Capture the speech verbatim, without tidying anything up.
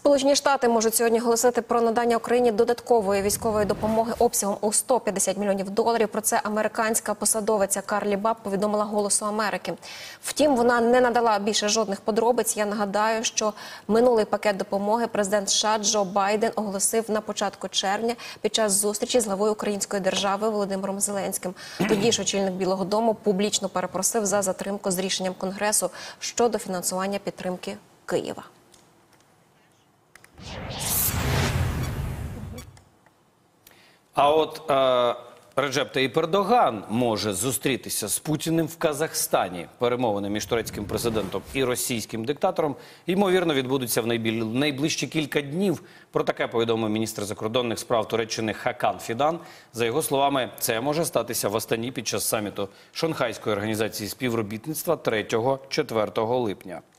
Сполучені Штати можуть сьогодні оголосити про надання Україні додаткової військової допомоги обсягом у сто п'ятдесят мільйонів доларів. Про це американська посадовиця Карлі Баб повідомила «Голосу Америки». Втім, вона не надала більше жодних подробиць. Я нагадаю, що минулий пакет допомоги президент США Джо Байден оголосив на початку червня під час зустрічі з главою української держави Володимиром Зеленським. Тоді ж очільник Білого дому публічно перепросив за затримку з рішенням Конгресу щодо фінансування підтримки Києва. А от е, Реджеп Таїп Ердоган може зустрітися з Путіним в Казахстані. Перемовини між турецьким президентом і російським диктатором, ймовірно, відбудуться в найбіль... найближчі кілька днів. Про таке повідомив міністр закордонних справ Туреччини Хакан Фідан. За його словами, це може статися в Астані під час саміту Шанхайської організації співробітництва третього-четвертого липня.